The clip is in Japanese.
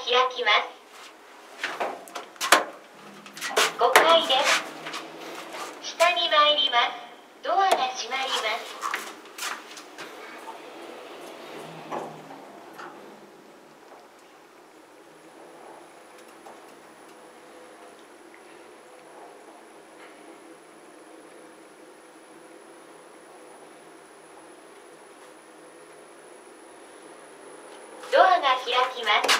開きます。5階です。下に参ります。ドアが閉まります。ドアが開きます。